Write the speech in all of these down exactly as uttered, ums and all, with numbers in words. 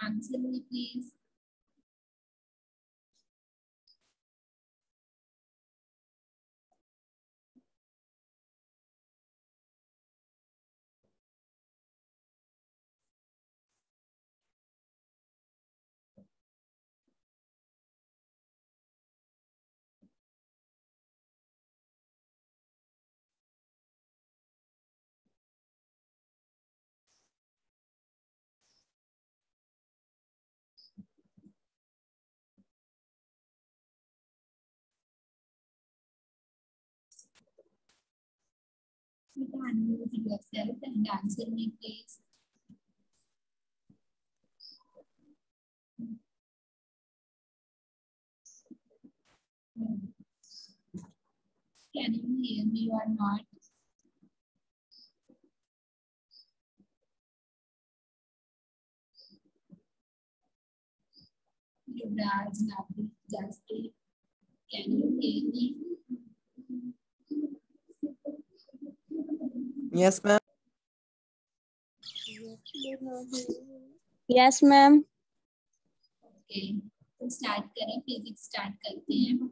Answer me please. You can unmute yourself and answer me please. Can you hear me or not? Yuvraj, Navdeep, Jaspreet, can you hear me? Yes, ma'am. Yes, ma'am. Okay, तो start करें, physics start करते हैं.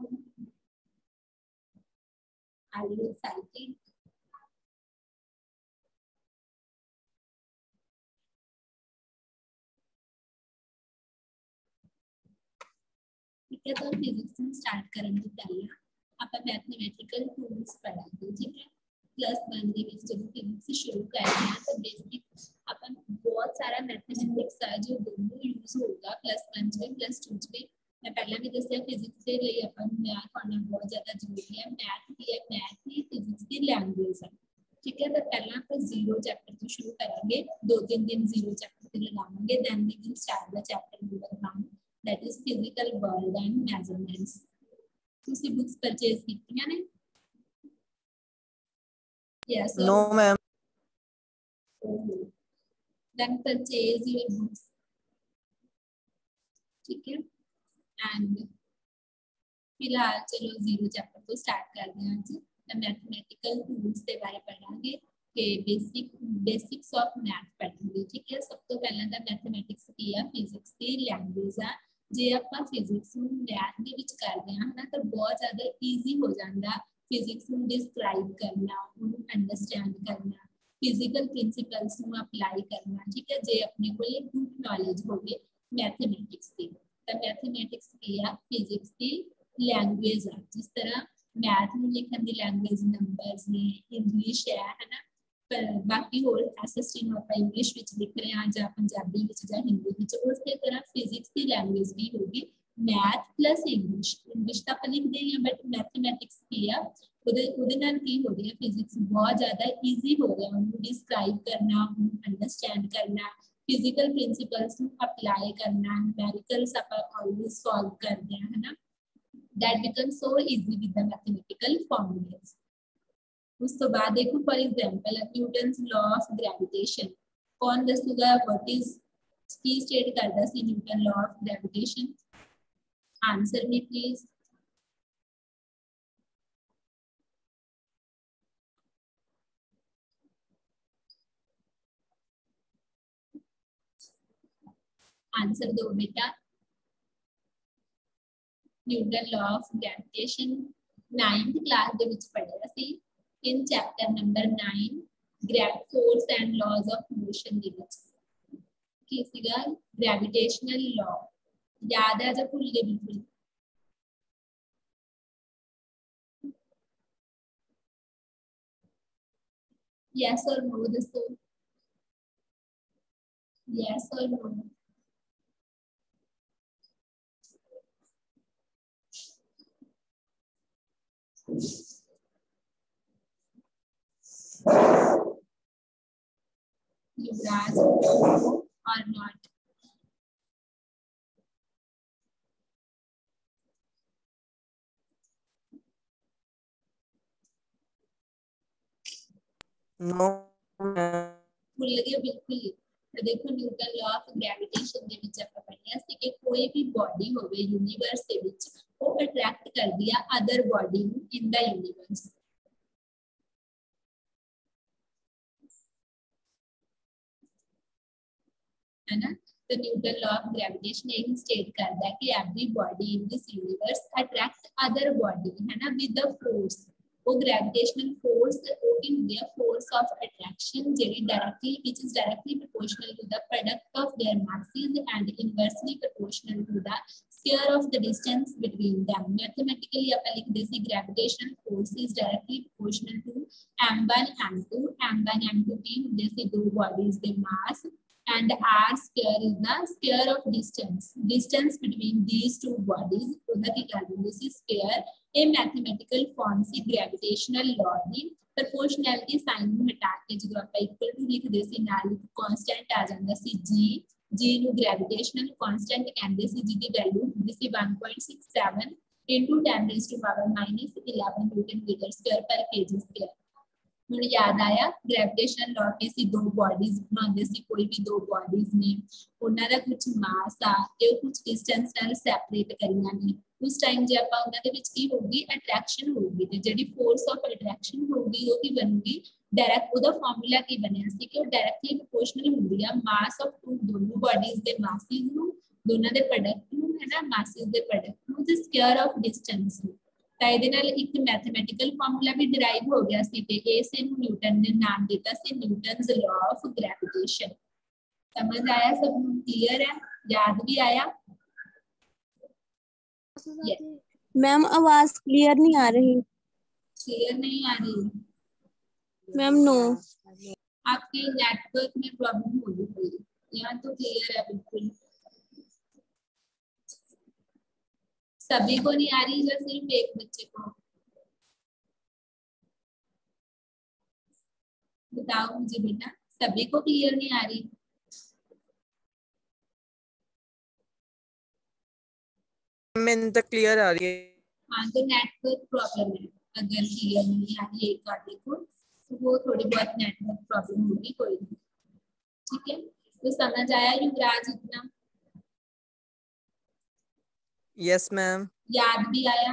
Are you excited? ठीक है, तो physics में start करने से पहले ਆਪਾਂ मैथमेटिकल टूल्स पढ़ांगे. ठीक है, प्लस वन ਦੇ ਵਿੱਚ ਜਦੋਂ ਫਿਜ਼ਿਕਸ ਸ਼ੁਰੂ ਕਰਦੇ ਹਾਂ ਤਾਂ ਬੇਸਿਕ ਆਪਾਂ ਬਹੁਤ ਸਾਰਾ ਮੈਥਮੈਟਿਕਸ ਆ ਜੋ ਦੋਨੋਂ ਯੂਜ਼ ਹੋਊਗਾ ਪਲੱਸ वन ਚ ਵੀ ਪਲੱਸ टू ਚ ਵੀ. मैं पहले भी दसिया फिजिक्स के लिए अपन मैथ पढ़ना बहुत ज्यादा जरूरी है. मैथ की है, मैथ ही फिजिक्स की लैंग्वेज है. ठीक है, तो पहला आप जीरो चैप्टर तो शुरू करेंगे. दो तीन दिन जीरो चैप्टर पे लगाएंगे. Then we will start the chapter number one, that is physical world and measurements. तुसी बुक्स परचेज कीतियां ने? Yes No, ma'am. Then purchase your books. ठीक है, एंड फिलहाल चलो जीरो चैप्टर तो स्टार्ट करते हैं. आज मैथमेटिकल टूल्स के बारे पढ़ांगे कि बेसिक बेसिक्स ऑफ मैथ पढ़ांगे. ठीक है, सब तो पहला दा मैथमेटिक्स की है, फिजिक्स की लैंग्वेज है. जे ਆਪਾਂ ਫਿਜ਼ਿਕਸ ਨੂੰ ਮੈਥ ਦੇ ਵਿੱਚ ਕਰਦੇ ਹਾਂ ਨਾ ਤਾਂ ਬਹੁਤ ਜ਼ਿਆਦਾ ਈਜ਼ੀ ਹੋ ਜਾਂਦਾ ਫਿਜ਼ਿਕਸ ਨੂੰ ਡਿਸਕ੍ਰਾਈਬ ਕਰਨਾ, ਉਹਨੂੰ ਅੰਡਰਸਟੈਂਡ ਕਰਨਾ, ਫਿਜ਼ੀਕਲ ਪ੍ਰਿੰਸੀਪਲਸ ਨੂੰ ਅਪਲਾਈ ਕਰਨਾ. ਠੀਕ ਹੈ, ਜੇ ਆਪਣੇ ਕੋਲ ਗੁੱਡ ਨੌਲੇਜ ਹੋਵੇ ਮੈਥਮੈਟਿਕਸ ਦੀ ਤਾਂ ਮੈਥਮੈਟਿਕਸ ਕੀ ਆ, ਫਿਜ਼ਿਕਸ ਦੀ लैंग्वेज है. जिस तरह मैथ में लिखने की लैंग्वेज नंबर्स ने, इंग्लिश है है ना, पर बाकी होर एसएसटी में आप इंग्लिश विच लिख रहे हैं या पंजाबी विच या हिंदी विच, उसी तरह फिजिक्स की लैंग्वेज भी होगी मैथ प्लस इंग्लिश. इंग्लिश तो आप लिखते हैं बट मैथमैटिक्स की है ਉਹਦੇ ਨਾਲ ਕੀ ਹੋ ਰਿਹਾ, ਫਿਜ਼ਿक्स बहुत ज़्यादा ईजी हो गया उन्हें डिस्क्राइब करना, उन्हें अंडरस्टैंड करना, फिजिकल प्रिंसिपल्स ਨੂੰ अप्लाई करना, न्यूमेरिकल्स आप ऑलवेज सॉल्व करते हैं है ना. That becomes so easy with the mathematical formulas. उसके बाद देखो for example Newton's law of gravitation. कौन दसूगा what is की स्टेट करता है Newton law of gravitation? Answer me please. Answer दो बेटा. Newton law of gravitation ninth class ਦੇ ਵਿੱਚ ਪੜ੍ਹਿਆ ਸੀ in chapter number nine gravity force and laws of motion ਦੇ ਵਿੱਚ. ਕੀ ਸੀਗਾ? gravitational law. याद है ਜਾਂ ਭੁੱਲ ਗਏ ਬਿਲਕੁਲ? yes or no ਦੱਸੋ? yes or no? Yuvraj or not? No. भूल गए बिल्कुल. तो देखो न्यूटन लॉ ऑफ ग्रेविटेशन ਦੇ ਵਿੱਚ ਆਪਾਂ ਪੜ੍ਹਿਆ ਸੀ ਕਿ ਕੋਈ ਵੀ ਬੋਡੀ ਹੋਵੇ ਯੂਨੀਵਰਸ ਦੇ ਵਿੱਚ ਉਹ ਅਟਰੈਕਟ ਕਰਦੀ ਆ ਅਦਰ ਬੋਡੀ ਨੂੰ ਇਨ ਦਾ ਯੂਨੀਵਰਸ. है ना, तो न्यूटन लॉ ऑफ ग्रेविटेशन यही स्टेट करता है कि every body in this universe attract other body, है ना, विद द फोर्स। वो ग्रेविटेशनल फोर्स वो की ਹੁੰਦੀ ਹੈ फोर्स ऑफ अट्रैक्शन ਜਿਹੜੀ directly which is directly proportional to the product of their masses and inversely proportional to the square of the distance between them। Mathematically ਆਪਾਂ ਲਿਖਦੇ ਸੀ gravitational force is directly proportional to m one m two m one m two ਕੀ ਹੁੰਦੇ ਸੀ ਦੋ bodies ਦੇ mass and r square is the square of distance distance between these two bodies ਉਹਦਾ ਕੀ ਕਰ ਦਿੰਦੇ ਸੀ square। ਇਹ मैथमेटिकल फॉर्म ਸੀ ग्रेविटेशनल लॉ ਦੀ। प्रोपोर्शनैलिटी साइन ਨੂੰ ਹਟਾ ਕੇ ਜਦੋਂ ਆਪਾਂ ਇਕੁਅਲ ਟੂ ਲਿਖਦੇ ਸੀ ਨਾਲ ਇੱਕ ਕਾਂਸਟੈਂਟ ਆ ਜਾਂਦਾ ਸੀ g g ਨੂੰ ਗ੍ਰੈਵਿਟੇਸ਼ਨਲ ਕਾਂਸਟੈਂਟ ਕਹਿੰਦੇ ਸੀ ਜਿਹਦੀ ਵੈਲਿਊ ਹੁੰਦੀ ਸੀ one point six seven into ten raised to power minus eleven newton metre square पर केजी स्क्वायर। ਹੁਣ याद आया ग्रेविटेशनल लॉ के सी दो बॉडीज बनाते सी कोई भी दो बॉडीज ने ਉਹਨਾਂ ਦਾ ਕੁਝ ਮਾਸ ਆ ਤੇ ਉਹ ਕੁਝ ਡਿਸਟੈਂਸ ਨਾਲ ਸੈਪਰੇਟ ਕਰੀਆਂ ਨੇ। उस टाइम जे ਆਪਾਂ ਉਹਨਾਂ ਦੇ ਵਿੱਚ ਕੀ ਹੋਊਗੀ ਅਟਰੈਕਸ਼ਨ ਹੋਊਗੀ ਤੇ ਜਿਹੜੀ ਫੋਰਸ ਆਫ ਅਟਰੈਕਸ਼ਨ ਹੋਊਗੀ ਉਹ ਕੀ ਬਣੂਗੀ डायरेक्ट ਉਹਦਾ ਫਾਰਮੂਲਾ ਕੀ ਬਣਿਆ ਸੀ ਕਿ ਉਹ ਡਾਇਰੈਕਟਲੀ ਪ੍ਰੋਪੋਰਸ਼ਨਲ ਹੁੰਦੀ ਆ ਮਾਸ ਆਫ ਟੂ ਦੋਨੋਂ ਬॉडीज ਦੇ ਮਾਸਿਸ ਨੂੰ ਦੋਨਾਂ ਦੇ ਪ੍ਰੋਡਕਟ ਨੂੰ ਹੈ ਨਾ ਮਾਸਿਸ ਦੇ ਪ੍ਰੋਡਕਟ ਨੂੰ ਤੇ ਸਕੁਅਰ ਆਫ ਡਿਸਟੈਂਸ ਨੂੰ। ਤਾਂ ਇਹਦੇ ਨਾਲ ਇੱਕ ਮੈਥਮੈਟਿਕਲ ਫਾਰਮੂਲਾ ਵੀ ਡਿਰਾਈਵ ਹੋ ਗਿਆ ਸੀ ਤੇ ਇਸ ਨੂੰ ਨਿਊਟਨ ਨੇ ਨਾਮ ਦਿੱਤਾ ਸੀ ਨਿਊਟਨਸ ਲॉ ਆਫ ਗ੍ਰੈਵਿਟੇਸ਼ਨ। समझ आया सब क्लियर है याद भी आया? मैम आवाज क्लियर नहीं आ रही। क्लियर नहीं आ रही मैम नो आपके नेटवर्क में प्रॉब्लम हो रही है। यहाँ तो क्लियर है बिल्कुल। सभी को नहीं आ रही या सिर्फ एक बच्चे को? बताओ मुझे बेटा सभी को क्लियर नहीं आ रही? मैंने तो क्लियर आ रही है। हाँ तो नेटवर्क प्रॉब्लम है अगर क्लियर नहीं आ रही एक बार देखो तो वो थोड़ी बहुत नेटवर्क प्रॉब्लम होगी कोई नहीं। ठीक है तो समझ आया युवराज इतना? Yes ma'am. याद भी आया?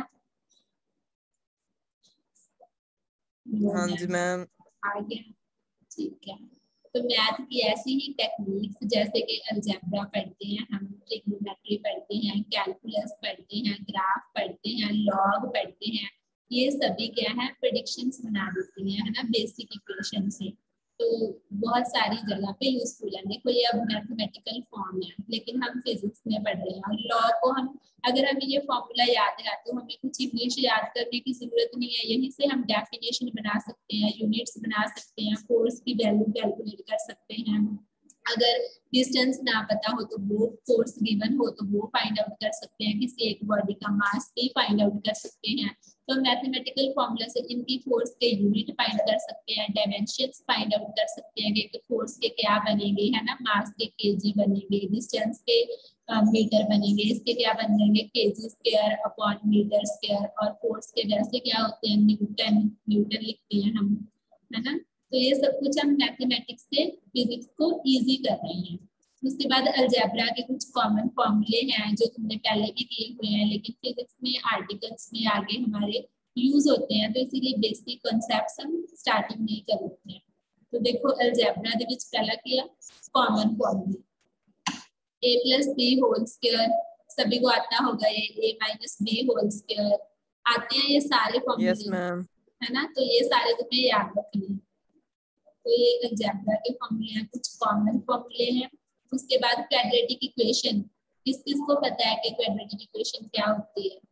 हाँ जी मैम। आ गया ठीक है। तो मैथ की ऐसी ही टेक्निक्स जैसे कि अलजेब्रा पढ़ते हैं हम, ट्रिग्नोमेट्री पढ़ते हैं, कैलकुलस पढ़ते हैं, ग्राफ पढ़ते हैं, लॉग पढ़ते हैं, ये सभी क्या है प्रेडिक्शंस बना देती हैं है ना बेसिक इक्वेशन से। तो बहुत सारी जगह पे यूजफुल है। देखो ये अब मैथमेटिकल फॉर्म है लेकिन हम फिजिक्स में पढ़ रहे हैं और लॉ को हम अगर हमें ये फॉर्मूला याद है तो हमें कुछ इंग्लिश याद करने की जरूरत नहीं है। यहीं से हम डेफिनेशन बना सकते हैं, यूनिट्स बना सकते हैं, फोर्स की वैल्यू कैलकुलेट कर सकते हैं। अगर डिस्टेंस ना पता हो तो वो फोर्स गिवन हो तो वो फाइंड आउट कर सकते हैं, किसी एक बॉडी का मास भी फाइंड आउट कर सकते हैं। तो मैथमेटिकल फॉर्मूला से इनकी फोर्स के यूनिट फाइंड कर सकते हैं, डायमेंशंस फाइंड आउट कर सकते हैं कि फोर्स के क्या बनेंगे है ना, मास के केजी बनेंगे, डिस्टेंस के मीटर बनेंगे, इसके क्या बनेंगे KG square upon metre square, और फोर्स के वैसे क्या होते हैं न्यूटन न्यूटन लिखते हैं हम है ना। तो ये सब कुछ हम मैथमेटिक्स से फिजिक्स को इजी कर रहे हैं। उसके बाद अलजेब्रा के कुछ कॉमन फॉर्मूले हैं जो तुमने पहले भी किए हुए हैं लेकिन फिजिक्स में आर्टिकल्स में आगे हमारे यूज होते हैं तो इसीलिए बेसिक कॉन्सेप्ट्स हम स्टार्टिंग में ही कर लेते हैं। तो देखो अलजेब्रा के विच पहला किया common formula A plus B whole square, सभी को आता होगा ये A minus B whole square आते हैं ये सारे फॉर्मूले यस मैम। है ना। तो ये सारे तुम्हें याद रखने हैं। तो ये अलजेब्रा के फॉर्मूले हैं, कुछ कॉमन फॉर्मूले हैं। उसके बाद क्वाड्रेटिक इक्वेशन, किस किस को पता है कि क्वाड्रेटिक इक्वेशन क्या होती है?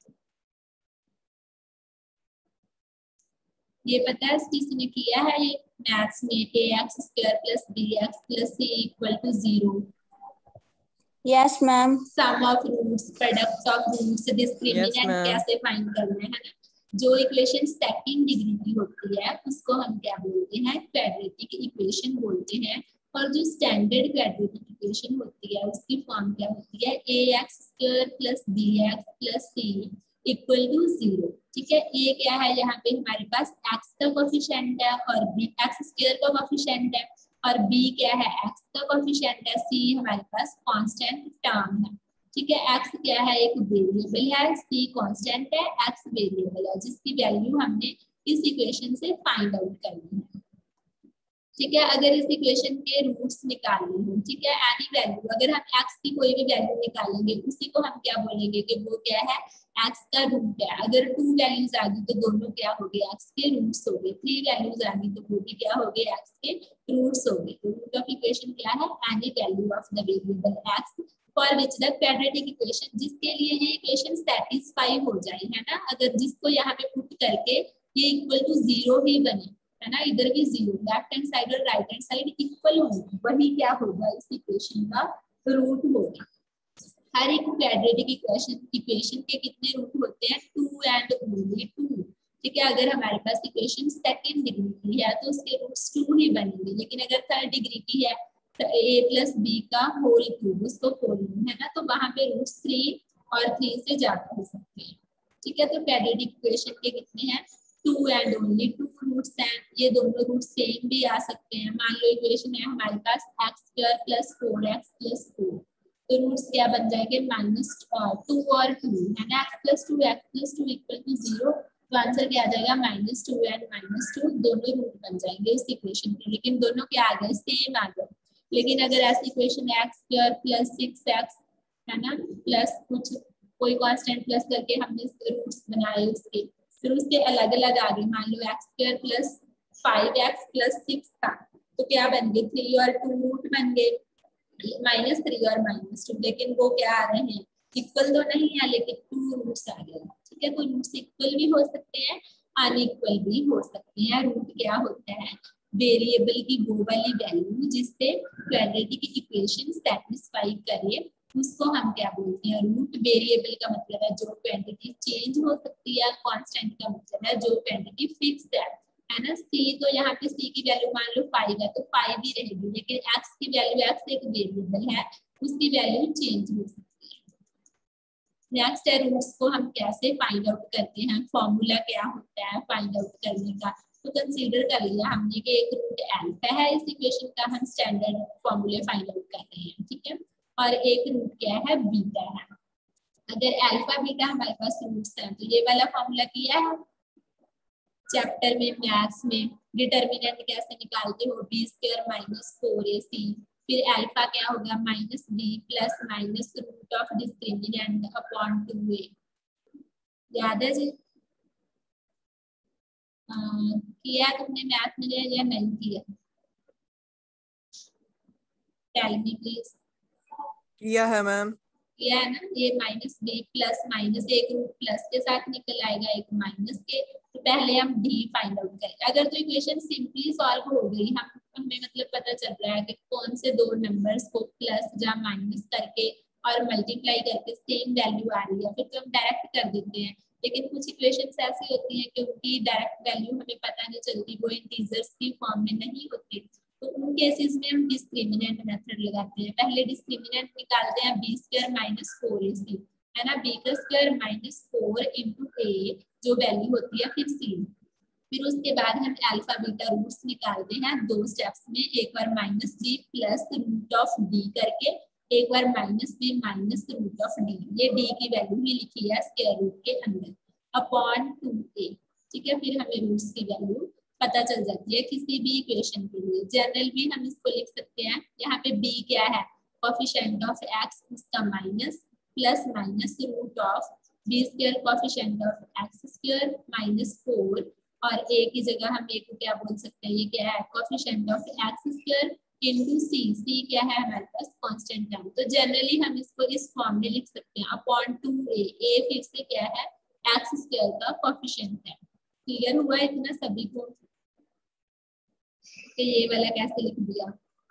ये पता है किसने किया है ये मैथ्स में A X square plus B X plus C equal to zero? Yes ma'am. Sum of roots, product of roots, discriminant कैसे फाइंड करना है ना। जो इक्वेशन सेकंड डिग्री की होती है उसको हम क्या बोलते हैं क्वाड्रेटिक इक्वेशन बोलते हैं। और जो स्टैंडर्ड क्वाड्रेटिक इक्वेशन होती है उसकी फॉर्म क्या होती है A X square plus B X plus C equal to zero. ठीक है ए क्या है यहाँ पे हमारे पास एक्स का कोफिशिएंट है और बी एक्स स्क्वायर का कोफिशिएंट है और बी क्या है एक्स का कोफिशिएंट है, सी हमारे पास कांस्टेंट टर्म है। ठीक है एक्स क्या है एक वेरिएबल है, सी कांस्टेंट है, एक्स वेरिएबल है जिसकी वैल्यू हमने इस इक्वेशन से फाइंड आउट करनी है। ठीक है। अगर इस इक्वेशन के रूट्स निकालने हो, ठीक है, एनी वैल्यू, अगर हम एक्स की कोई भी वैल्यू निकालेंगे उसी को हम क्या बोलेंगे कि वो क्या है, एक्स का रूट है। अगर टू वैल्यूज आ गई तो दोनों क्या हो गए, एक्स के रूट्स हो गए। थ्री वैल्यूज आ गई तो वो भी क्या हो गए, एक्स के रूट्स हो गए। तो रूट ऑफ इक्वेशन क्या है, any value of the variable X for which the quadratic equation, जिसके लिए ये इक्वेशन सेटिस्फाई हो जाए, है ना। अगर जिसको यहाँ पे पुट करके ये इक्वल टू जीरो ही बने, है ना, इधर भी जीरो, लेफ्ट हैंड साइड और राइट हैंड साइड इक्वल होंगे, वही क्या होगा, इस इक्वेशन का रूट होगा। हर एक क्वाड्रेटिक इक्वेशन इक्वेशन के कितने रूट होते हैं, टू एंड ओनली टू। ठीक है, अगर हमारे पास इक्वेशन सेकंड डिग्री की है तो उसके रूट्स टू ही बनेंगे, लेकिन अगर थर्ड डिग्री की है तो ए प्लस बी का होल क्यूब, उसको खोलना है ना, तो वहां पे रूट्स थ्री और थ्री से ज्यादा हो सकते हैं। ठीक है, तो क्वाड्रेटिक इक्वेशन के कितने हैं, two and only two roots हैं। ये दोनों रूट सेम भी आ सकते हैं। मान लो इक्वेशन है हमारे पास X square plus four X plus four, तो रूट्स क्या बन जाएंगे, माइनस टू और टू, है ना, X plus two X plus two equal to zero, तो आंसर क्या आ जाएगा, minus two and minus two, दोनों रूट बन जाएंगे इस इक्वेशन के, लेकिन दोनों क्या आ गए, सेम आ गए। लेकिन अगर ऐसी equation X square plus six X, है ना, प्लस कुछ कोई कांस्टेंट प्लस करके हमने रूट्स बनाए उसके, फिर उसके अलग अलग आ गए, मान लो X square plus five X plus six था, तो क्या बन गए, थ्री और टू रूट बन गए, माइनस थ्री और माइनस टू, लेकिन वो क्या आ रहे हैं, इक्वल तो नहीं है, लेकिन टू रूट्स आ गए। ठीक है, तो रूट्स इक्वल भी हो सकते हैं, अनइक्वल भी हो सकते हैं। रूट क्या होता है, वेरिएबल की वो वाली वैल्यू जिससे क्वाड्रेटिक इक्वेशन सेटिस्फाई करे, उसको हम क्या बोलते हैं, रूट। वेरिएबल का मतलब है जो क्वांटिटी चेंज हो सकती है, कांस्टेंट का मतलब है जो क्वांटिटी फिक्स्ड है, है ना। सी, तो यहाँ पे सी की वैल्यू मान लो फाइव है तो फाइव ही रहेगी, लेकिन एक्स की वैल्यू, एक्स एक वेरिएबल है, उसकी वैल्यू चेंज हो सकती है। नेक्स्ट है रूट्स को हम कैसे फाइंड आउट करते हैं, फॉर्मूला क्या होता है फाइंड आउट करने का। तो कंसीडर कर लिया हमने कि एक रूट अल्फा है, इस इक्वेशन का हम स्टैंडर्ड फॉर्मूले फाइंड आउट कर रहे हैं। ठीक है, और एक रूट क्या है, बीटा है। अगर अल्फा बीटा हमारे पास रूट्स हैं तो ये वाला फॉर्मूला किया है चैप्टर में, मैथ्स में। डिटर्मिनेंट कैसे निकालते हो, B square minus four A C, फिर अल्फा क्या होगा, minus B plus minus root of discriminant upon two A. याद है जी, आ, किया तुमने मैथ में या नहीं किया, टेल मी प्लीज। किया है मैम। किया है ना, ये माइनस बी प्लस माइनस एक रूट प्लस के साथ निकल आएगा, एक माइनस के, तो पहले हम डी फाइंड आउट करें। अगर तो इक्वेशन सिंपली सॉल्व हो गई, हम हमें मतलब पता चल रहा है कि कौन से दो नंबर्स को प्लस या माइनस करके और मल्टीप्लाई करके सेम वैल्यू आ रही है, फिर तो हम डायरेक्ट कर देते हैं। लेकिन कुछ इक्वेशंस ऐसी होती हैं कि उनकी डायरेक्ट वैल्यू हमें पता नहीं चलती, वो इंटीजर्स की फॉर्म में नहीं होती, तो उन केसेस में हम डिस्क्रिमिनेंट मेथड लगाते हैं। पहले डिस्क्रिमिनेंट निकालते हैं B square minus four A C, है ना, बी का square minus four into A जो वैल्यू होती है, फिर सी, फिर उसके बाद हम अल्फा बीटा रूट्स निकालते हैं दो स्टेप्स में, एक बार minus B plus root of D करके, एक बार minus B minus root of D, ये डी की वैल्यू ही लिखी है स्क्वायर रूट के अंदर, अपॉन टू ए। ठीक है, फिर हमें रूट्स की वैल्यू पता चल जाती है किसी भी इक्वेशन के लिए। जनरल भी हम इसको लिख सकते हैं, यहाँ पे बी क्या है, कोएफिशिएंट ऑफ एक्स, उसका minus plus minus root of B square coefficient of X square minus four, और ए की जगह हम ए को क्या बोल सकते हैं, ये क्या है, coefficient of X square into C, C क्या है हमारे पास कांस्टेंट टर्म, तो जनरली हम इसको इस फॉर्म में लिख सकते हैं, अपॉन टू ए, ए फिर से क्या है, एक्स स्क्वायर का कोएफिशिएंट है। क्लियर हुआ इतना सभी को, तो ये वाला कैसे लिख दिया,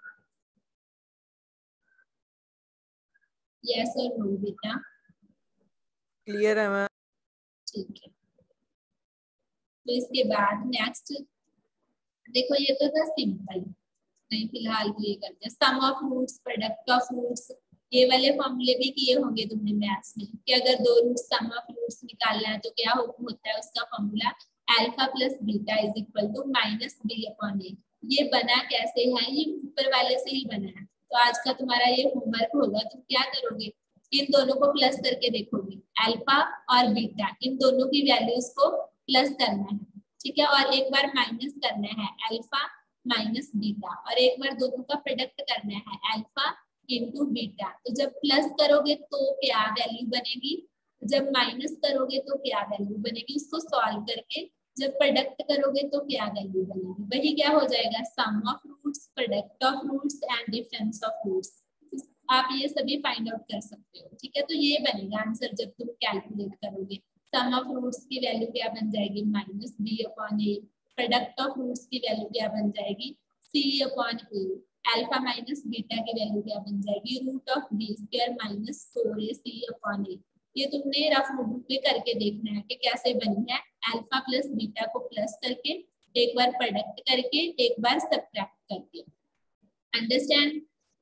यस और नो बेटा, क्लियर है मैम। ठीक है। तो इसके बाद नेक्स्ट देखो, ये तो था सिंपल, नहीं फिलहाल तो ये करते हैं sum of roots, product of roots, ये वाले फॉर्मूले भी किए होंगे तुमने मैथ्स में कि अगर दो रूट्स सम ऑफ रूट्स निकालना है तो क्या हो, होता है उसका formula alpha plus beta is equal to minus B upon A. ये बना कैसे है, ये ऊपर वाले से ही बना है। तो आज का तुम्हारा ये होमवर्क होगा, तुम क्या करोगे, इन दोनों को प्लस करके देखोगे, अल्फा और बीटा इन दोनों की वैल्यूज को प्लस करना है, ठीक है, और एक बार माइनस करना है, अल्फा माइनस बीटा, और एक बार दोनों का प्रोडक्ट करना है अल्फा इंटू बीटा। तो जब प्लस करोगे तो क्या वैल्यू बनेगी, जब माइनस करोगे तो क्या वैल्यू बनेगी, उसको सॉल्व करके जब प्रोडक्ट करोगे तो क्या वैल्यू बनेगी, वही क्या हो जाएगा, sum of roots, product of roots and difference of roots. आप ये सभी फाइंड आउट कर सकते हो, ठीक है। तो ये बनेगा आंसर जब तुम कैलकुलेट करोगे। सम ऑफ रूट्स की वैल्यू क्या बन जाएगी, minus B upon A. Product of roots की वैल्यू क्या बन जाएगी, C upon A. Alpha minus beta की वैल्यू क्या बन जाएगी, root of B square minus four A C upon A. ये तुमने रफ नोटबुक पे करके देखना है कि कैसे बनी है। अल्फा प्लस बीटा को प्लस करके, एक बार प्रोडक्ट करके, एक बार सब्ट्रैक्ट करके। अंडरस्टैंड?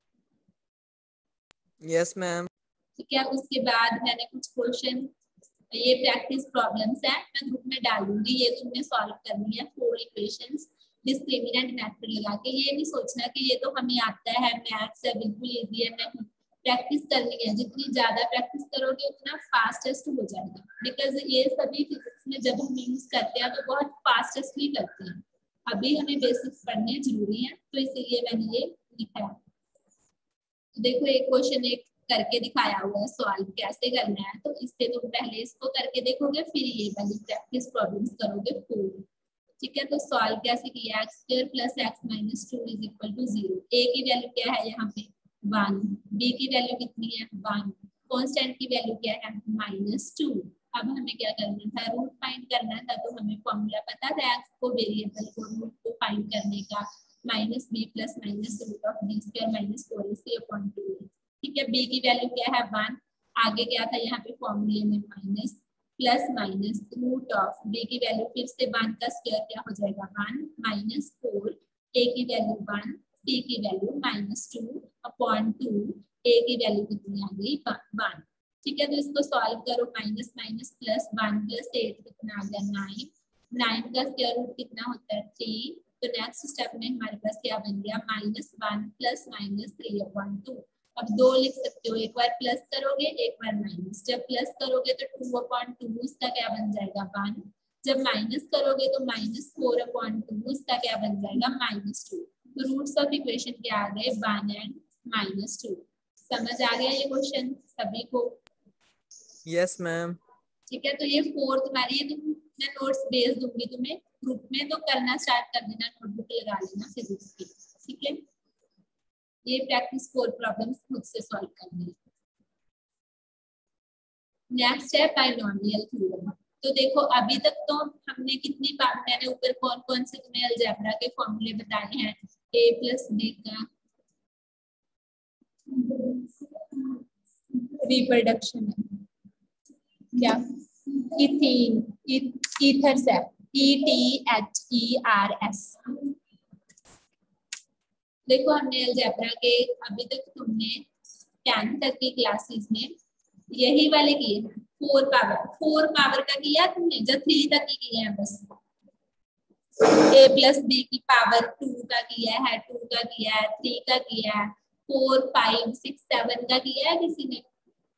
Yes ma'am. ठीक है। उसके बाद मैंने कुछ क्वेश्चन, ये प्रैक्टिस प्रॉब्लम्स है, मैं ग्रुप में डालूंगी, ये तुमने सॉल्व करनी है। फोर इक्वेशंस डिस्क्रिमिनेंट मेथड लगा के। ये नहीं सोचना कि ये तो हमें आता है, मैथ्स है, बिल्कुल इजी है, नहीं, प्रैक्टिस करनी है। जितनी ज्यादा प्रैक्टिस करोगे उतना फास्टेस्ट हो जाएगा, बिकॉज ये सभी फिजिक्स में जब हम यूज करते हैं तो बहुत फास्टेस्टली करते हैं। अभी हमें बेसिक्स पढ़ने जरूरी है, तो इसीलिए मैंने ये लिखा है। देखो एक क्वेश्चन एक करके दिखाया हुआ है, सॉल्व कैसे करना है। तो इससे तुम पहले इसको करके देखोगे, फिर ये वाली प्रैक्टिस प्रॉब्लम्स करोगे फोर, ठीक है। तो सॉल्व कैसे किया, X square plus X minus two is equal to zero. A की वैल्यू क्या है यहाँ पे, वन। बी की वैल्यू कितनी है, वन। कांस्टेंट की वैल्यू क्या है, माइनस टू। अब हमें क्या करना था, रूट फाइंड करना था। तो हमें फॉर्मूला पता था एक्स को, वेरिएबल को, रूट को फाइंड करने का, minus B plus minus root of B square minus four A C upon two. ठीक है। बी की वैल्यू क्या है, वन। आगे क्या था यहाँ पे फॉर्मूले में, minus plus minus root of B की वैल्यू, फिर से वन का स्क्वायर क्या हो जाएगा, वन माइनस फोर। ए की वैल्यू वन, सी की value minus two upon two. A की वैल्यू कितनी आ गई, वन। ठीक है। तो इसको सॉल्व करो, minus minus plus, one plus eight कितना आ गया, नाइन। नाइन का स्क्वायर रूट कितना होता है, थ्री। तो नेक्स्ट स्टेप में हमारे पास क्या बन गया, minus one plus minus three upon two. अब दो लिख सकते हो, एक बार प्लस करोगे, एक बार माइनस। जब प्लस करोगे तो टू अपॉन टू, उसका क्या बन जाएगा, वन। जब माइनस करोगे तो माइनस फोर अपॉन टू, उसका क्या बन जाएगा, माइनस टू। तो रूट्स ऑफ इक्वेशन क्या आ गए, वन एंड माइनस टू। समझ आ गया ये क्वेश्चन सभी को? Yes ma'am. ठीक है। तो ये फोर तुम्हारी, ये तुम मैं नोट्स भेज दूंगी तुम्हें ग्रुप में, तो करना स्टार्ट कर देना, नोटबुक लगा लेना फिजिक्स की, ठीक है। ये प्रैक्टिस फोर प्रॉब्लम्स खुद से सॉल्व करनी है। नेक्स्ट है बाइनोमियल थ्योरम। तो देखो अभी तक तो हमने कितनी बार, मैंने ऊपर कौन कौन से तुम्हें अलजेब्रा के फॉर्मूले बताए हैं, ए प्लस बी का रिप्रोडक्शन है क्या, इथीन, ईथर से, E T H E R S. देखो हमने अलजेब्रा के अभी तक तुमने टेंथ तक की क्लासेस में यही वाले किए हैं, फोर पावर, फोर पावर का किया तुमने, जब थ्री तक ही किए हैं बस। ए प्लस बी की पावर टू का किया है, टू का किया है, थ्री का किया है, फोर फाइव सिक्स सेवन का किया है किसी ने?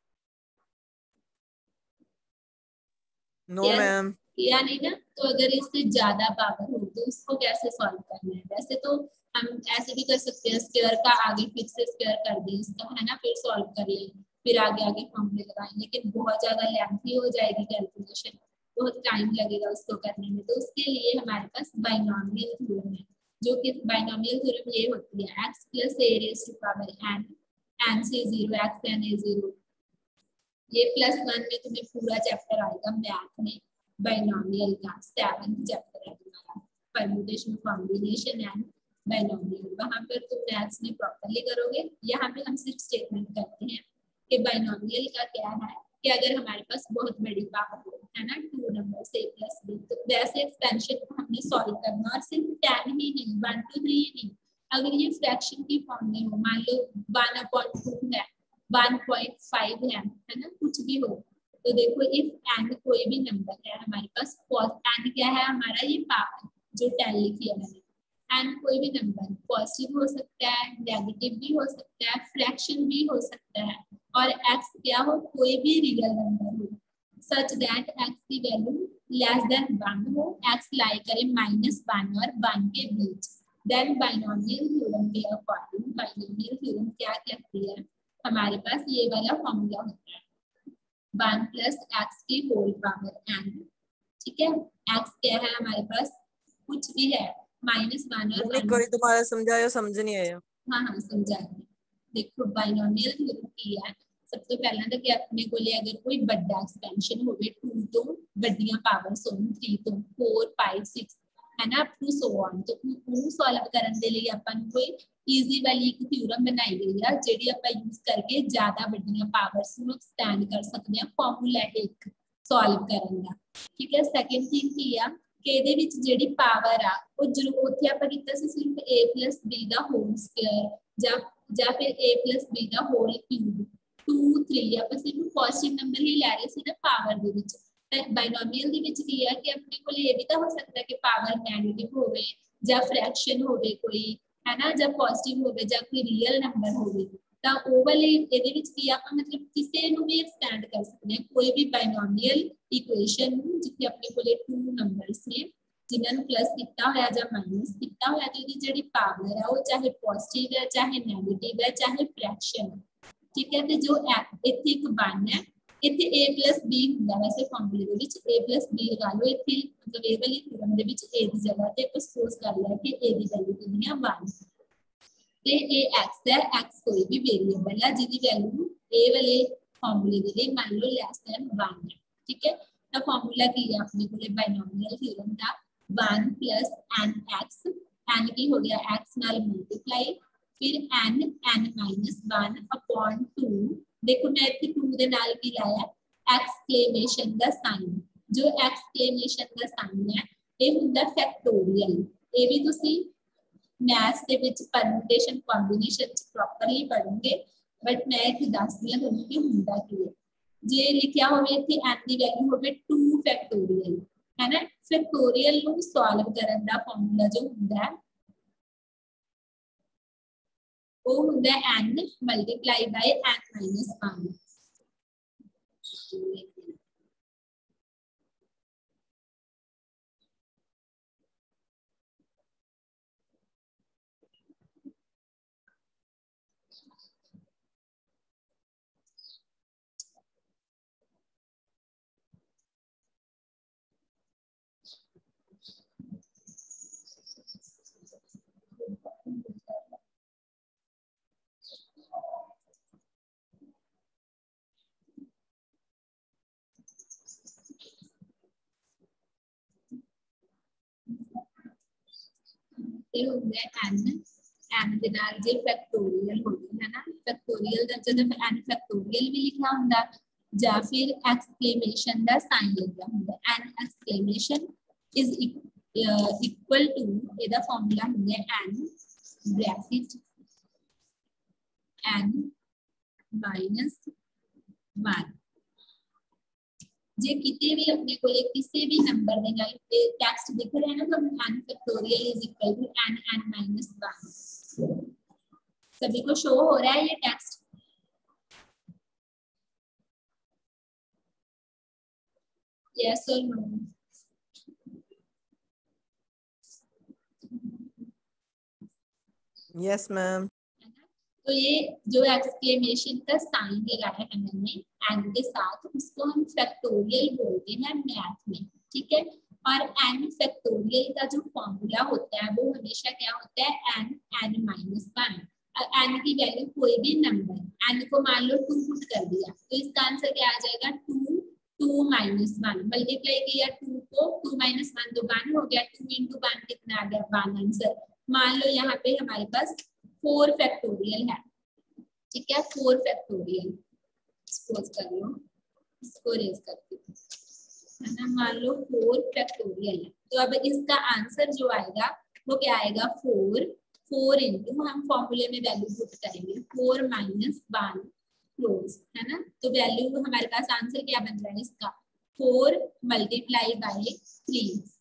No ma'am. किया नहीं ना। तो अगर इससे ज्यादा पावर हो तो उसको कैसे सॉल्व करना है? वैसे तो हम ऐसे भी कर सकते हैं, स्क्वायर का आगे फिर से स्क्वायर कर दें इसका, है ना, फिर सॉल्व कर लें, फिर आगे आगे फॉर्मूले लगाएं, लेकिन बहुत ज्यादा लेंथी हो जाएगी कैलकुलेशन, बहुत टाइम लगेगा उसको करने में। तो उसके लिए हमारे पास बाइनोमियल थ्योरम है, जो कि बाइनोमियल थ्योरम ये होती है, x plus a raise to power n, n से zero, x n a zero. ये प्लस वन में तुम्हें पूरा चैप्टर आएगा मैथ में, बाइनोमियल का सेवंथ चैप्टर है तुम्हारा, परम्यूटेशन कॉम्बिनेशन एंड बाइनोमियल। वहां पर तुम मैथ्स में प्रॉपर्ली करोगे। यहाँ पे हम सिर्फ स्टेटमेंट करते हैं कि बाइनोमियल का क्या है, कि अगर हमारे पास बहुत बड़ी पावर हो, है ना, टू नंबर से प्लस बी, तो वैसे एक्सपेंशन को हमने सॉल्व करना, और सिर्फ टेन ही नहीं, वन टू थ्री ही नहीं, अगर ये फ्रैक्शन की फॉर्म में हो, मान लो वन अपॉइंट टू है, वन पॉइंट फाइव है, है ना, कुछ भी हो, तो देखो इफ एन कोई भी नंबर है हमारे पास, एन क्या है हमारा, ये पावर जो टेन लिखी है मैंने, एन कोई भी नंबर पॉजिटिव हो सकता है, नेगेटिव भी हो सकता है, फ्रैक्शन भी हो सकता है, और एक्स क्या हो, कोई भी रियल नंबर हो, सच दैट एक्स की वैल्यू लेस देन वन हो, एक्स लाई करे माइनस वन और वन के बीच, देन बाइनोमियल थ्योरम के अकॉर्डिंग बाइनोमियल थ्योरम क्या कहती है, हमारे पास ये वाला फॉर्मूला होता है वन प्लस एक्स की होल पावर एन, ठीक है। एक्स क्या है हमारे पास, कुछ भी है, माइनस वन और नहीं, कोई तुम्हारा समझाया समझ नहीं आया। हाँ हाँ समझा। देखो बाइनोमियल थ्योरम की है, सब तो पहला तो कि अपने को लिए अगर कोई बड़ा एक्सपेंशन हो गए टू तो बड़ियां पावर्स होन थ्री तो फोर फाइव सिक्स है ना, अप टू सो ऑन, तो ਉਹਨੂੰ ਸੋਲਵ ਕਰਨ ਦੇ ਲਈ ਆਪਾਂ ਨੂੰ ਕੋਈ ਈਜ਼ੀ ਵਾਲੀ ਇੱਕ ਥਿਊਰਮ ਬਣਾਈ ਗਈ ਆ ਜਿਹੜੀ ਆਪਾਂ ਯੂਜ਼ ਕਰਕੇ ਜ਼ਿਆਦਾ ਵੱਡੀਆਂ ਪਾਵਰਸ ਨੂੰ ਐਕਸਟੈਂਡ ਕਰ ਸਕਦੇ ਆ ਫਾਰਮੂਲਾ ਇੱਕ ਸੋਲਵ ਕਰਨ ਦਾ, ਠੀਕ ਹੈ। ਸੈਕੰਡ ਥਿੰਗ ਕੀ ਆ ਕਿ ਇਹਦੇ ਵਿੱਚ ਜਿਹੜੀ ਪਾਵਰ ਆ ਉਹ ਜ਼ਰੂਰ ਉੱਥੇ ਆਪਾਂ ਕੀਤਾ ਸੀ ਸਿਰਫ a plus b ਦਾ ਹੋਲ ਸਕੁਅਰ ਜਾਂ ਜਾਂ ਫਿਰ a plus b ਦਾ ਹੋਲ ਕਿਊਬ टू थ्री ਆਪਾਂ ਸਿਰਫ ਪੋਜ਼ਿਟਿਵ ਨੰਬਰ ਹੀ ਲੈ ਰਹੇ ਸੀ ਨਾ ਪਾਵਰ ਦੇ ਵਿੱਚ। बाइनोमियल ਦੇ ਵਿੱਚ ਕੀ ਹੈ ਕਿ ਆਪਣੇ ਕੋਲ ਇਹ ਵੀ ਤਾਂ ਹੋ ਸਕਦਾ ਕਿ ਪਾਵਰ ਨੈਗੇਟਿਵ ਹੋਵੇ ਜਾਂ ਫ੍ਰੈਕਸ਼ਨ ਹੋਵੇ ਕੋਈ ਹੈ ਨਾ, ਜਾਂ ਪੋਜ਼ਿਟਿਵ ਹੋਵੇ ਜਾਂ ਕੋਈ ਰੀਅਲ ਨੰਬਰ ਹੋਵੇ, ਤਾਂ ਉਹ ਵਾਲੇ ਇਹਦੇ ਵਿੱਚ ਕੀ ਆਪਾਂ ਮਤਲਬ ਕਿਸੇ ਨੂੰ ਵੀ ਐਕਸਟੈਂਡ ਕਰ ਸਕਦੇ ਹਾਂ ਕੋਈ ਵੀ ਬਾइनोमियल ਇਕੁਏਸ਼ਨ ਨੂੰ ਜਿੱਥੇ ਆਪਣੇ ਕੋਲੇ ਟੂ ਨੰਬਰਸ ਨੇ ਜਿਨ੍ਹਾਂ ਨੂੰ ਪਲੱਸ ਕੀਤਾ ਹੋਇਆ ਜਾਂ ਮਾਈਨਸ ਕੀਤਾ ਹੋਇਆ ਤੇ ਇਹਦੀ ਜਿਹੜੀ ਪਾਵਰ ਹੈ ਉਹ ਚਾਹੇ ਪੋਜ਼ਿਟਿਵ ਹੈ ਚਾਹੇ ਨੈਗੇਟਿਵ ਹੈ ਚਾਹੇ ਫ੍ਰੈਕਸ਼ਨ ਹੈ, ठीक है। तो जो इतने एक वन है इतने a plus b ਹੁੰਦਾ वैसे फॉर्मूले ਦੇ ਵਿੱਚ a plus b ਲਗਾ ਲਓ ਇੱਥੇ ਮਤਲਬ ਇਹ ਵਾਲੀ ਥਿਊਰਮ ਦੇ ਵਿੱਚ a ਦੀ ਜਗ੍ਹਾ ਤੇ ਆਪਾਂ ਸਪੋਜ਼ ਕਰ ਲਿਆ ਕਿ a ਦੀ ਵੈਲਿਊ ਕਿੰਨੀ ਆ वन ਤੇ ਇਹ x ਹੈ, x ਕੋਈ ਵੀ ਵੇਰੀਏਬਲ ਹੈ ਜਿਹਦੀ ਵੈਲਿਊ a ਵਾਲੇ ਫਾਰਮੂਲੇ ਦੇ ਲਈ ਮੰਨ ਲਓ ਲੈਸ ਦੈਨ वन ਹੈ, ਠੀਕ ਹੈ। ਤਾਂ ਫਾਰਮੂਲਾ ਕੀ ਹੈ ਆਪਣੇ ਕੋਲੇ ਬਾइनोमियल ਥਿਊਰਮ ਦਾ वन plus nx, n ਕੀ ਹੋ ਗਿਆ x ਨਾਲ ਮਲਟੀਪਲਾਈ फिर n n minus one upon two, देखो मैं इतनी टू दे नाल की लाया एक्सक्लेमेशन दा साइन, जो एक्सक्लेमेशन दा साइन है ये हुंदा फैक्टोरियल, ये भी तुसी मैथ्स दे विच परमुटेशन कॉम्बिनेशन च प्रॉपर्ली पढ़ोगे, बट मैं इत्थे दस दियां तुहानू कि हुंदा की है। जे लिखिया होवे इत्थे n दी वैल्यू होवे टू फैक्टोरियल है ना, फैक्टोरियल नू सॉल्व करन दा फार्मूला जो हुंदा है वो होता है n multiply by n minus one. n n ਦੇ ਨਾਲ ਜੇ ਫੈਕਟੋਰੀਅਲ ਹੋਵੇ ਹੈ ਨਾ, ਫੈਕਟੋਰੀਅਲ ਦਾ ਜਦੋਂ n ਫੈਕਟੋਰੀਅਲ ਵੀ ਲਿਖਿਆ ਹੁੰਦਾ ਜਾਂ ਫਿਰ ਐਕਸਕਲੇਮੇਸ਼ਨ ਦਾ ਸਾਈਨ ਲੱਗਿਆ ਹੁੰਦਾ, n exclamation is equal to ਇਹਦਾ ਫਾਰਮੂਲਾ ਹੁੰਦਾ n bracket n minus one. जे किते भी अपने को किसी भी नंबर दे नाल टेक्स्ट दिख रहा है ना तो n factorial is equal to n n minus one. सभी को शो हो रहा है ये टेक्स्ट? यस और नो? Yes ma'am. तो ये जो एक्सक्लेमेशन का साइन लगाया है मैंने एन के साथ उसको हम फैक्टोरियल बोलते हैं मैथ में, ठीक है। और एन फैक्टोरियल का जो फॉर्मूला होता है वो हमेशा क्या होता है एन एन माइनस वन। एन की वैल्यू कोई भी नंबर एन को मान लो टू पुट कर दिया तो इसका आंसर क्या आ जाएगा two two minus one multiply किया टू को टू माइनस वन तो वन हो गया, टू इंटू वन कितना आ गया वन आंसर। मान लो यहाँ पे हमारे पास फोर फैक्टोरियल है, ठीक है, फोर फैक्टोरियल सपोज कर लो, इसको रेज करती हूँ है ना, मान लो फोर फैक्टोरियल है तो अब इसका आंसर जो आएगा वो क्या आएगा फोर फोर इंटू हम फॉर्मूले में वैल्यू पुट करेंगे फोर माइनस वन क्लोज है ना, तो वैल्यू हमारे पास आंसर क्या बन रहा है इसका फोर मल्टीप्लाई बाय थ्री,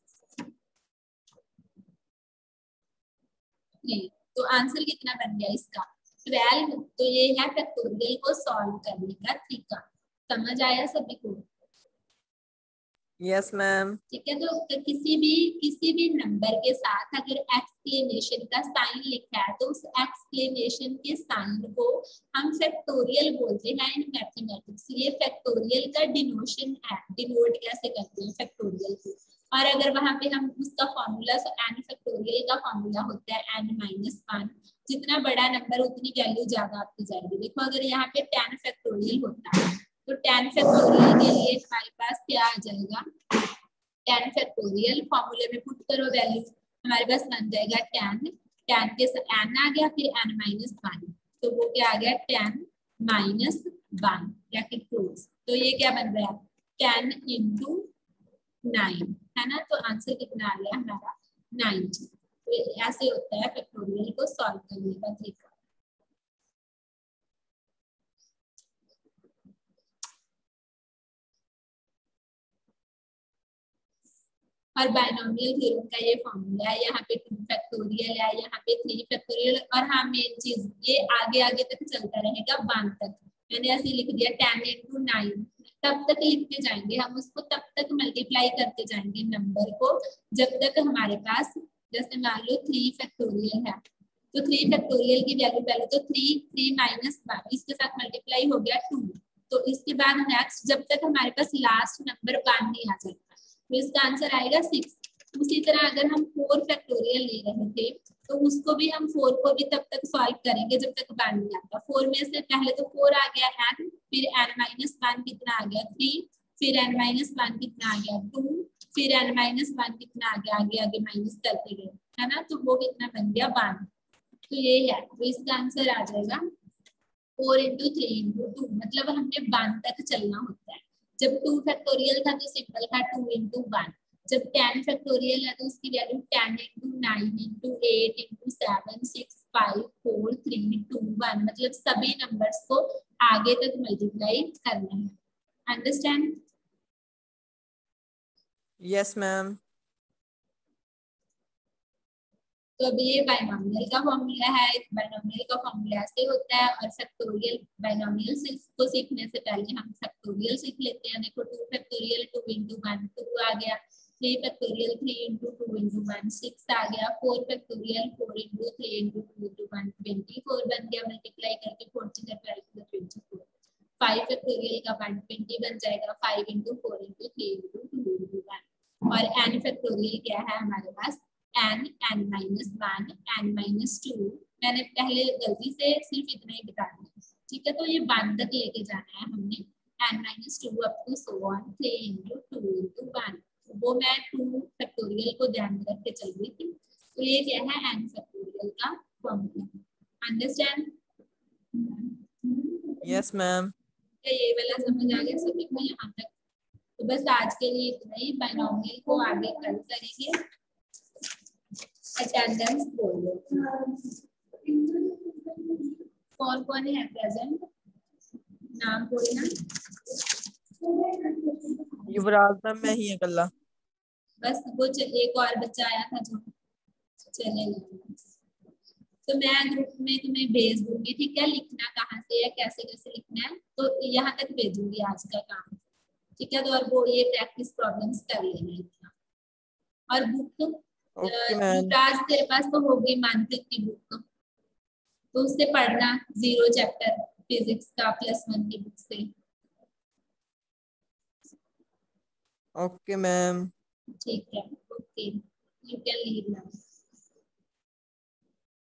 तो आंसर कितना बन गया इसका ट्वेल्व। तो ये है फैक्टोरियल को सॉल्व करने का तरीका। समझ आया सभी को? Yes ma'am. ठीक है, तो, तो किसी भी किसी भी नंबर के साथ अगर एक्सक्लेमेशन का साइन लिखा है तो उस एक्सक्लेमेशन के साइन को हम फैक्टोरियल बोलते हैं इन मैथमेटिक्स। ये फैक्टोरियल का डिनोशन है, डिनोट कैसे करते हैं फैक्टोरियल को। और अगर वहां पे हम उसका फॉर्मूला, सो एन फैक्टोरियल का फॉर्मूला होता है एन माइनस वन। जितना बड़ा नंबर उतनी वैल्यू ज्यादा आपकी जाएगी। देखो अगर यहाँ पे टेन फैक्टोरियल होता है तो टेन फैक्टोरियल के लिए हमारे पास क्या आ जाएगा, टेन फैक्टोरियल फॉर्मूले में पुट करो वैल्यू, हमारे पास बन जाएगा टेन, टेन के साथ एन आ गया, फिर एन माइनस वन, तो वो क्या आ गया ten minus one bracket close. तो ये क्या बन रहा है टेन इंटू नाइन, है ना। तो आंसर कितना आ गया हमारा नाइनटी। तो ऐसे होता है फैक्टोरियल को सॉल्व करने का तरीका। और बायनोमियल थ्योरम का ये फॉर्मूला है, यहाँ पे टू फैक्टोरियल है, यहाँ पे थ्री फैक्टोरियल। और हाँ मेन चीज ये आगे आगे तक चलता रहेगा वन तक। मैंने ऐसे लिख दिया टेन इंटू नाइन, तब तक लिखते जाएंगे हम उसको, तब तक मल्टीप्लाई करते जाएंगे नंबर को जब तक हमारे पास, जैसे मान लो थ्री फैक्टोरियल है तो थ्री फैक्टोरियल की वैल्यू पहले तो थ्री, थ्री माइनस वन, इसके साथ मल्टीप्लाई हो गया टू। तो इसके बाद नेक्स्ट जब तक हमारे पास लास्ट नंबर वन नहीं आ जाता तो इसका आंसर आएगा सिक्स। उसी तरह अगर हम फोर फैक्टोरियल ले रहे थे तो उसको भी हम फोर को भी तब तक सॉल्व करेंगे जब तक वन नहीं आता। फोर में से पहले तो फोर आ गया एन, फिर एन माइनस वन कितना आ गया थ्री, फिर एन माइनस वन कितना आ गया टू, फिर एन माइनस वन कितना आ गया, आगे आगे माइनस करते गए, है ना। तो वो कितना बन गया वन। तो ये है, तो इसका आंसर आ जाएगा four into three into two, मतलब हमने वन तक चलना होता है। जब टू फैक्टोरियल था तो सिंपल था टू इंटू वन। जब टेन फैक्टोरियल है तो उसकी value ten into nine into eight into seven six five four three two one, मतलब सभी नंबर्स को आगे तक मल्टीप्लाई करना है। अंडरस्टैंड? Yes ma'am. तो अब ये बाइनोमियल का फॉर्मूला है, बाइनोमियल का फॉर्मूला ऐसे होता है। और फैक्टोरियल बाइनोमियल को सीखने से पहले हम फैक्टोरियल सीख लेते हैं। देखो two factorial two into one two आ गया, three factorial three into two into one six आ गया, four factorial four into three into two into one twenty four बन गया, मल्टीप्लाई करके फोर्टीन और twelve twenty four. Five factorial का one twenty बन जाएगा, five into four into three into two into one. और एन फैक्टोरियल क्या है हमारे पास n, n minus one, n minus two. मैंने पहले गलती से सिर्फ इतना ही बता दिया, ठीक है। तो ये वन तक लेके जाना है हमने, n minus two up to so on three into two into one. वो मैं टू फैक्टोरियल को ध्यान में रख के चल रही थी। तो ये क्या है n फैक्टोरियल का फॉर्मूला। अंडरस्टैंड? Yes ma'am. ये वाला समझ आ गया सभी को यहाँ तक? तो बस आज के लिए इतना ही, बाइनोमियल को आगे कल करेंगे। अटेंडेंस बोलो, कौन कौन है प्रेजेंट, नाम बोलना। युवराज मैम मैं ही अकेला। बस वो एक और बच्चा आया था जो चले, तो मैं ग्रुप में तुम्हें भेज दूंगी, ठीक है। लिखना कहाँ से है, कैसे कैसे लिखना है, तो यहाँ तक भेजूंगी आज का काम, ठीक है। तो और वो ये प्रैक्टिस प्रॉब्लम्स कर लेना इतना। और बुक ओके मैम। आज तेरे पास तो होगी मानसिक की बुक, तो उससे पढ़ना जीरो चैप्टर फिजिक्स का प्लस वन की बुक से। Okay ma'am. ठीक है, okay, you can leave now.